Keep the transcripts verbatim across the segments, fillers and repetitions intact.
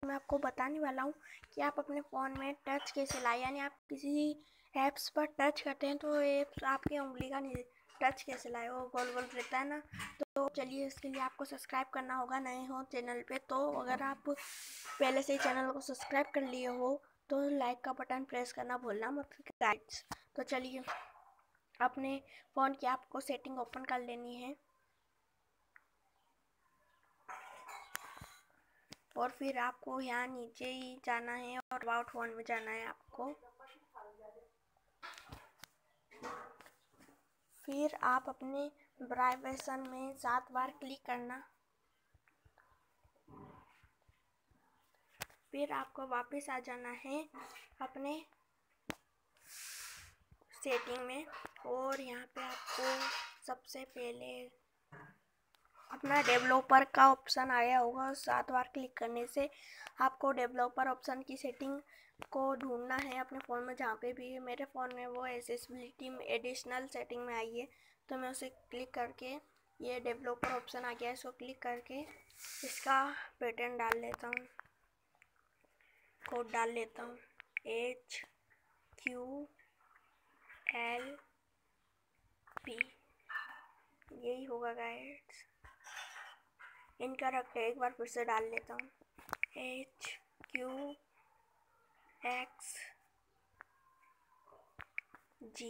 मैं आपको बताने वाला हूँ कि आप अपने फ़ोन में टच कैसे लाएं। यानी आप किसी ऐप्स पर टच करते हैं तो ऐप्स आपकी उंगली का टच कैसे लाए, वो गोल गोल रहता है ना। तो चलिए, इसके लिए आपको सब्सक्राइब करना होगा नए हो चैनल पे। तो अगर आप पहले से ही चैनल को सब्सक्राइब कर लिए हो तो लाइक का बटन प्रेस करना भूलना मत गाइड्स। तो चलिए, अपने फ़ोन की आपको सेटिंग ओपन कर लेनी है और फिर आपको यहाँ नीचे ही जाना है और अबाउट फ़ोन में जाना है आपको। फिर आप अपने प्राइवेशन में सात बार क्लिक करना। फिर आपको वापस आ जाना है अपने सेटिंग में और यहाँ पे आपको सबसे पहले अपना डेवलपर का ऑप्शन आया होगा। सात बार क्लिक करने से आपको डेवलपर ऑप्शन की सेटिंग को ढूंढना है अपने फ़ोन में। जहाँ पे भी मेरे फ़ोन में वो एक्सेसिबिलिटी में एडिशनल सेटिंग में आई है, तो मैं उसे क्लिक करके ये डेवलपर ऑप्शन आ गया है, इसको क्लिक करके इसका पैटर्न डाल लेता हूँ, कोड डाल लेता हूँ एच क्यू एल पी। यही होगा गाइड्स, इनकरेक्ट है, एक बार फिर से डाल लेता हूँ एच क्यू एक्स जी।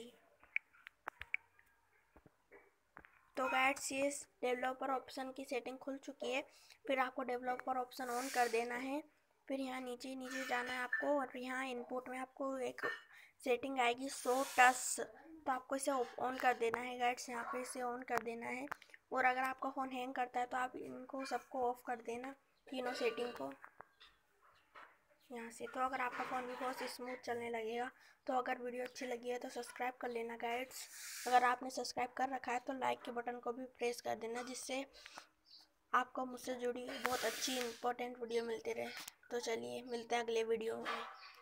तो गाइड्स, ये डेवलपर ऑप्शन की सेटिंग खुल चुकी है। फिर आपको डेवलपर ऑप्शन ऑन कर देना है। फिर यहाँ नीचे नीचे जाना है आपको और यहाँ इनपुट में आपको एक सेटिंग आएगी शो टच, तो आपको इसे ऑन कर देना है गाइड्स। यहाँ पे इसे ऑन कर देना है। और अगर आपका फ़ोन हैंग करता है तो आप इनको सबको ऑफ कर देना, तीनों सेटिंग को यहाँ से। तो अगर आपका फ़ोन भी बहुत स्मूथ चलने लगेगा। तो अगर वीडियो अच्छी लगी है तो सब्सक्राइब कर लेना गाइड्स। अगर आपने सब्सक्राइब कर रखा है तो लाइक के बटन को भी प्रेस कर देना, जिससे आपको मुझसे जुड़ी बहुत अच्छी इंपॉर्टेंट वीडियो मिलती रहे। तो चलिए, मिलते हैं अगले वीडियो में।